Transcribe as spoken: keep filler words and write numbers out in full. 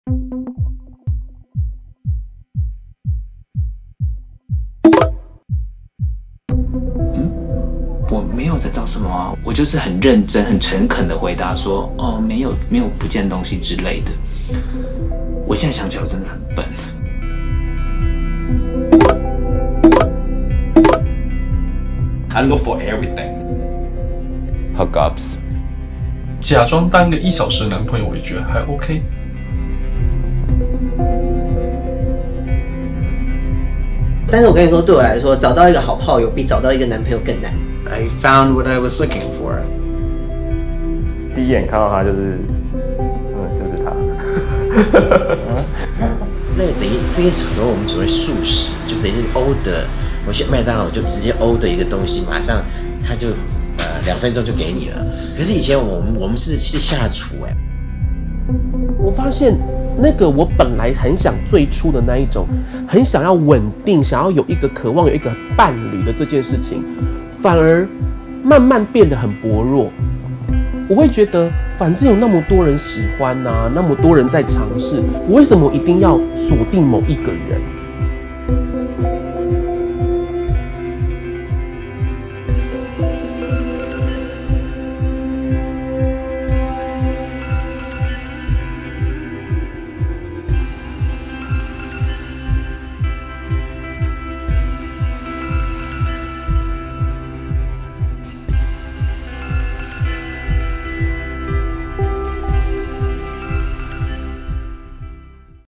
嗯，我没有在找什么啊，我就是很认真、很诚恳的回答说，哦，没有，没有不见东西之类的。我现在想起来，我真的很笨。I look for everything. Hookups. 假装当个一小时男朋友，我也觉得还 OK。 但是我跟你说，对我来说，找到一个好炮友比找到一个男朋友更难。 I found what I was looking for. 第一眼看到他就是，嗯，就是他。 那个等于非所谓我们所谓速食，就等于是 order。我去麦当劳就直接 order 一个东西，马上他就呃两分钟就给你了。可是以前我们我们是是下厨哎、欸。 我发现那个我本来很想最初的那一种，很想要稳定，想要有一个渴望有一个伴侣的这件事情，反而慢慢变得很薄弱。我会觉得，反正有那么多人喜欢啊，那么多人在尝试，我为什么一定要锁定某一个人？